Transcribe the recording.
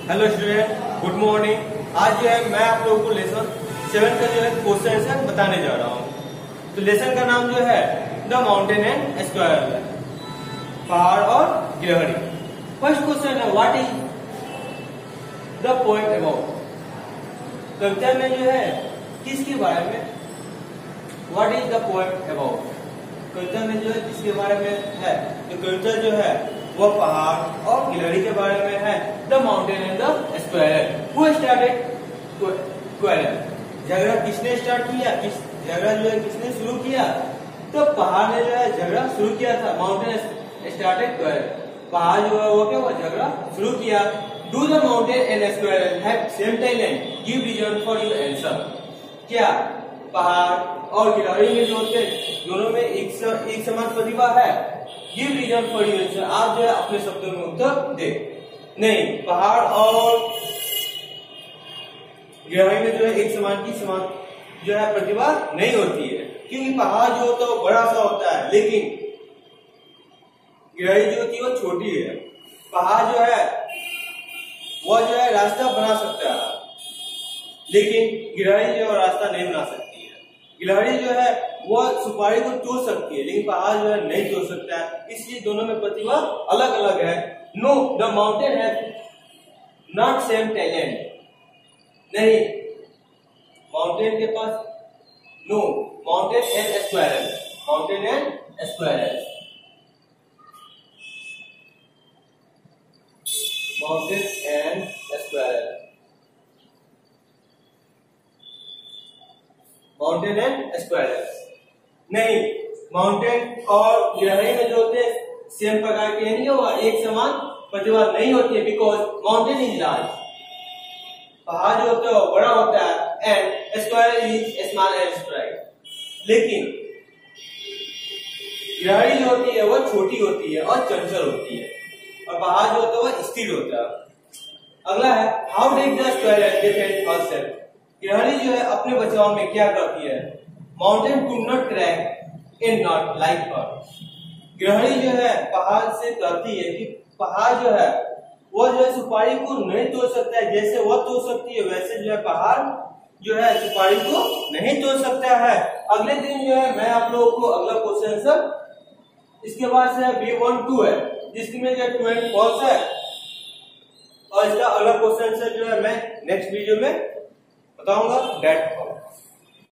Hello student, good morning. आज जो है मैं आप लोगों को लेसन 7 का जो है क्वेश्चन आंसर बताने जा रहा हूँ। तो लेसन का नाम जो है द माउंटेन एंड स्क्वायर, पहाड़ और गिलहरी। फर्स्ट क्वेश्चन है what is the poem about. कविता में जो है किसके बारे में, what is the poem about. कविता में जो है किसके बारे में है, तो कविता जो है वो पहाड़ और गिलहरी के बारे में है। The mountain and the squirrel. Who started quarrel, झगड़ा किसने स्टार्ट किया, किस झगड़ा जो है किसने शुरू किया, तो पहाड़ ने जो है झगड़ा शुरू किया था। माउंटेन स्टार्टेड क्वारल, पहाड़ जो है वो क्या हुआ, झगड़ा शुरू किया। Do the mountain and squirrel have same talent, give reason for your answer. क्या पहाड़ और गिलहरी में जो होते दोनों में एक समान प्रतिभा है। Give reason for your answer, आप जो है अपने शब्दों में उत्तर दे। नहीं, पहाड़ और गिलहरी में जो है एक समान की समान जो है प्रतिभा नहीं होती है, क्योंकि पहाड़ जो होता है वो बड़ा सा होता है, लेकिन गिलहरी जो होती है वो छोटी है। पहाड़ जो है वो जो है रास्ता बना सकता है, लेकिन गिलहरी जो है रास्ता नहीं बना सकती है। गिलहरी जो है वो सुपारी को तोड़ सकती है, लेकिन पहाड़ जो है नहीं तोड़ सकता है, इसलिए दोनों में प्रतिभा अलग अलग है। No, the mountain have not same talent. नहीं, माउंटेन के पास no, mountain and squirrel, mountain and squirrel, mountain and squirrel, mountain and squirrel. नहीं, माउंटेन और गिलहरी में जो होते सेम प्रकार के नहीं हुआ, एक समान प्रतिभा नहीं होती है, बिकॉज माउंटेन इज लार्ज, पहाड़ जो होता है वो बड़ा होता है, and squirrel is small and sprite. लेकिन गिलहरी जो होती है वो छोटी होती है और चंचल होती है, और पहाड़ जो होता है वो स्थिर होता है। अगला है how did the squirrel defend herself. गिलहरी जो है अपने बचाव में क्या करती है, mountain could not crack in nut like her. गिलहरी जो है पहाड़ से कहती है कि पहाड़ जो है वो जो है सुपारी को नहीं तोड़ सकता है, जैसे वह तोड़ सकती है वैसे जो है पहाड़ जो है सुपारी को नहीं तोड़ सकता है। अगले दिन जो है मैं आप लोगों को अगला क्वेश्चन आंसर इसके बाद से B12 है, जिसमें जो 12 फॉल्स है, और इसका अगला क्वेश्चन आंसर जो है मैं नेक्स्ट वीडियो में बताऊंगा। डेट